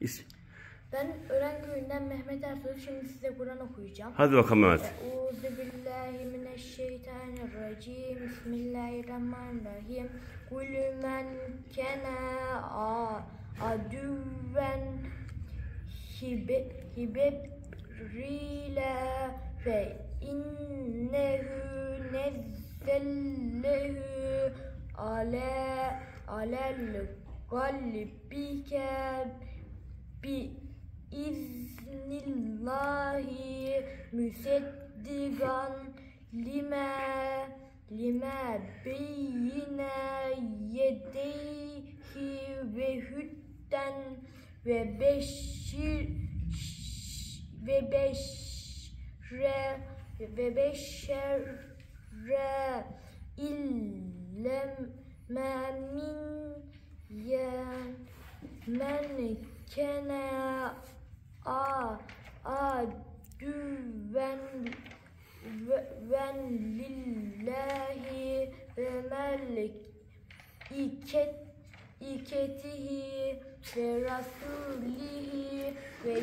Ben Örenköy'ünden Mehmet Ersoy. Şimdi size Kur'an okuyacağım. Hadi bakalım Mehmet. Euzubillahimineşşeytanirracim. Bismillahirrahmanirrahim. Kulü men kene adüven hibebrile fe innehu nezzellehu alel kalbike bi iznillahi müseddigan lima beyne yedeyhi ve hütten ve beşşere illemen men kene adüven lillahi ve meleketihi ve rasulihi ve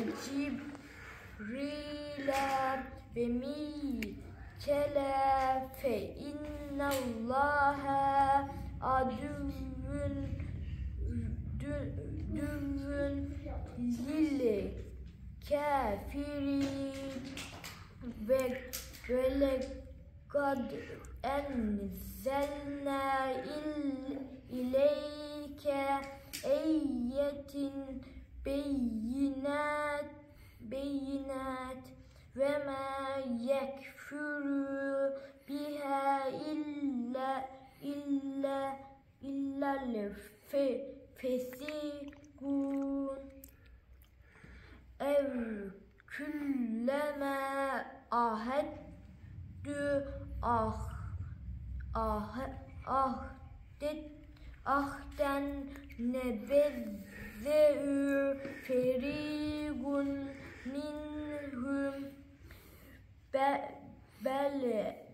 cibrile ve mikele fe innallâhe adüvün lil kafirin ve lekad enzelna ileyke eyetin beyinat ve ma yekfuru biha illa'l fesikun ev külleme aheddü ahden nebezze'ü ferigun minhum bel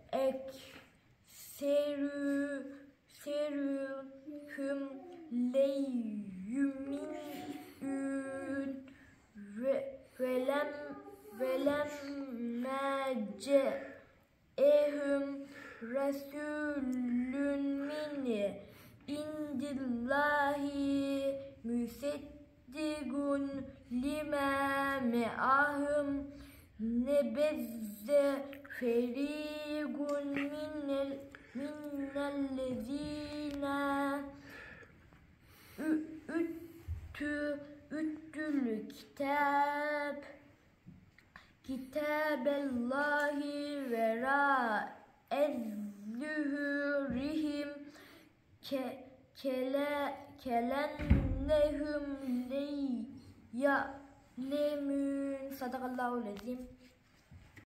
ekserühüm leyyuminün velemme ce'ehum rasulün min indillahi müseddigun lima me'ahum nebezze ferigun minellezine üttül kitabellahi vera ezzühürihim kelennehum leya'lemün. Sadakallahul azim.